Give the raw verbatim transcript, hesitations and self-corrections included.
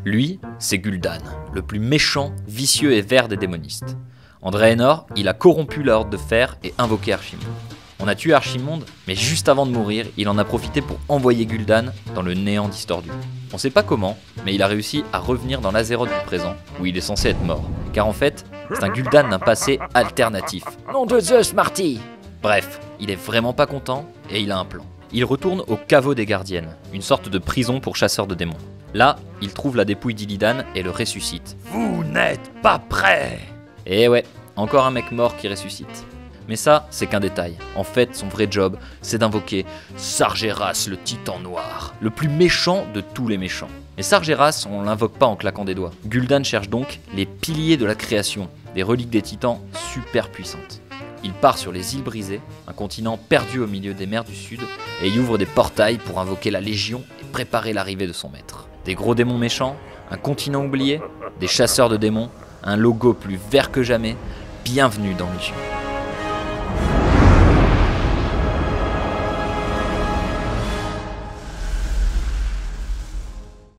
Lui, c'est Gul'dan, le plus méchant, vicieux et vert des démonistes. En Draenor, il a corrompu la Horde de Fer et invoqué Archimonde. On a tué Archimonde, mais juste avant de mourir, il en a profité pour envoyer Gul'dan dans le néant d'Histordu. On sait pas comment, mais il a réussi à revenir dans l'Azeroth du présent, où il est censé être mort. Car en fait, c'est un Gul'dan d'un passé alternatif. Nom de Zeus, Marty! Bref, il est vraiment pas content, et il a un plan. Il retourne au caveau des gardiennes, une sorte de prison pour chasseurs de démons. Là, il trouve la dépouille d'Illidan et le ressuscite. Vous n'êtes pas prêts! Et ouais, encore un mec mort qui ressuscite. Mais ça, c'est qu'un détail. En fait, son vrai job, c'est d'invoquer Sargeras le Titan Noir, le plus méchant de tous les méchants. Et Sargeras, on l'invoque pas en claquant des doigts. Gul'dan cherche donc les piliers de la création, des reliques des titans super puissantes. Il part sur les îles brisées, un continent perdu au milieu des mers du sud, et y ouvre des portails pour invoquer la Légion et préparer l'arrivée de son maître. Des gros démons méchants, un continent oublié, des chasseurs de démons, un logo plus vert que jamais, bienvenue dans Légion.